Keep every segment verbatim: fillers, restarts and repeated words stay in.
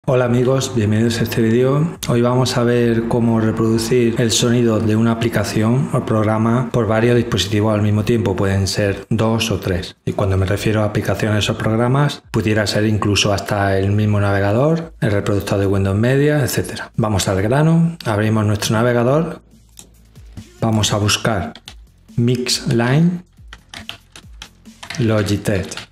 Hola amigos, bienvenidos a este vídeo. Hoy vamos a ver cómo reproducir el sonido de una aplicación o programa por varios dispositivos al mismo tiempo. Pueden ser dos o tres. Y cuando me refiero a aplicaciones o programas, pudiera ser incluso hasta el mismo navegador, el reproductor de Windows Media, etcétera. Vamos al grano, abrimos nuestro navegador, vamos a buscar Mixline Logitech.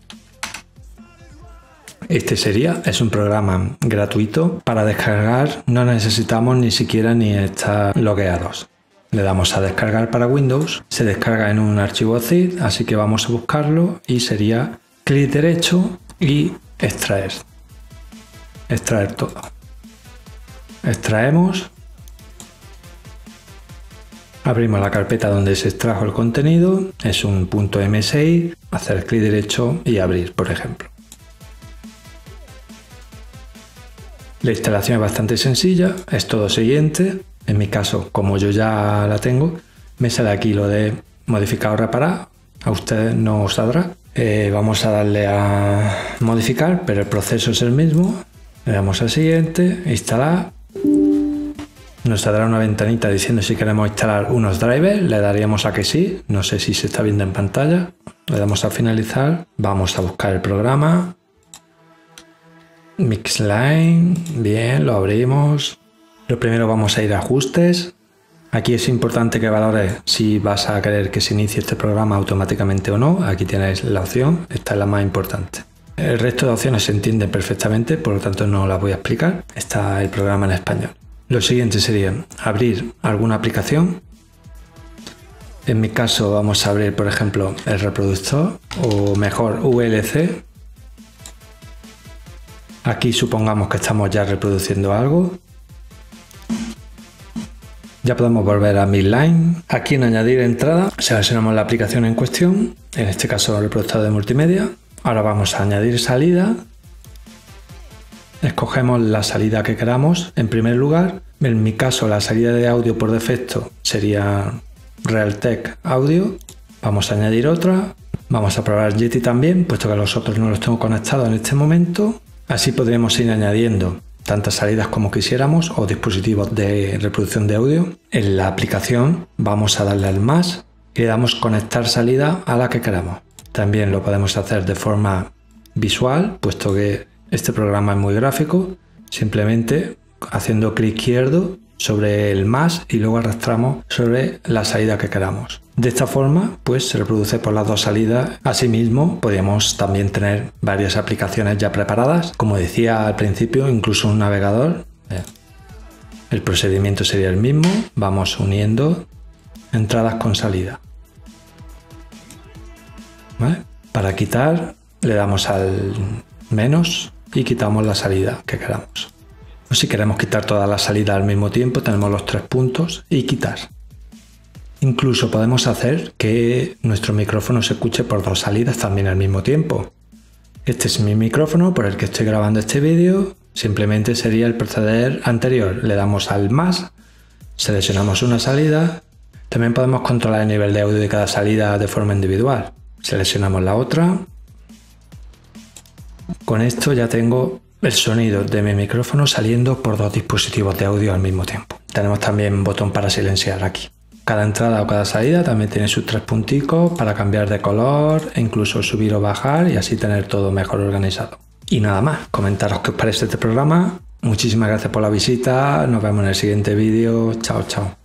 Este sería, es un programa gratuito para descargar, no necesitamos ni siquiera ni estar logueados. Le damos a descargar para Windows, se descarga en un archivo zip, así que vamos a buscarlo y sería clic derecho y extraer. Extraer todo. Extraemos. Abrimos la carpeta donde se extrajo el contenido, es un .m seis, hacer clic derecho y abrir, por ejemplo. La instalación es bastante sencilla, es todo siguiente. En mi caso, como yo ya la tengo, me sale aquí lo de modificar o reparar. A ustedes no os saldrá. Eh, vamos a darle a modificar, pero el proceso es el mismo. Le damos a siguiente, instalar. Nos saldrá una ventanita diciendo si queremos instalar unos drivers. Le daríamos a que sí. No sé si se está viendo en pantalla. Le damos a finalizar. Vamos a buscar el programa. Mixline, bien, lo abrimos. Lo primero vamos a ir a ajustes. Aquí es importante que valores si vas a querer que se inicie este programa automáticamente o no. Aquí tenéis la opción, esta es la más importante. El resto de opciones se entienden perfectamente, por lo tanto no las voy a explicar. Está el programa en español. Lo siguiente sería abrir alguna aplicación. En mi caso vamos a abrir, por ejemplo, el reproductor o mejor U L C. Aquí supongamos que estamos ya reproduciendo algo. Ya podemos volver a Mixline. Aquí en añadir entrada seleccionamos la aplicación en cuestión, en este caso el reproductor de multimedia. Ahora vamos a añadir salida. Escogemos la salida que queramos en primer lugar. En mi caso la salida de audio por defecto sería Realtek Audio. Vamos a añadir otra. Vamos a probar Yeti también, puesto que los otros no los tengo conectados en este momento. Así podremos ir añadiendo tantas salidas como quisiéramos o dispositivos de reproducción de audio. En la aplicación vamos a darle al más y le damos conectar salida a la que queramos. También lo podemos hacer de forma visual, puesto que este programa es muy gráfico. Simplemente haciendo clic izquierdo sobre el más y luego arrastramos sobre la salida que queramos. De esta forma, pues se reproduce por las dos salidas. Asimismo, podríamos también tener varias aplicaciones ya preparadas. Como decía al principio, incluso un navegador. El procedimiento sería el mismo. Vamos uniendo entradas con salida. ¿Vale? Para quitar, le damos al menos y quitamos la salida que queramos. O si queremos quitar todas las salidas al mismo tiempo, tenemos los tres puntos y quitar. Incluso podemos hacer que nuestro micrófono se escuche por dos salidas también al mismo tiempo. Este es mi micrófono por el que estoy grabando este vídeo. Simplemente sería el proceder anterior. Le damos al más, seleccionamos una salida. También podemos controlar el nivel de audio de cada salida de forma individual. Seleccionamos la otra. Con esto ya tengo el sonido de mi micrófono saliendo por dos dispositivos de audio al mismo tiempo. Tenemos también un botón para silenciar aquí. Cada entrada o cada salida también tiene sus tres punticos para cambiar de color e incluso subir o bajar y así tener todo mejor organizado. Y nada más, comentaros qué os parece este programa. Muchísimas gracias por la visita, nos vemos en el siguiente vídeo. Chao, chao.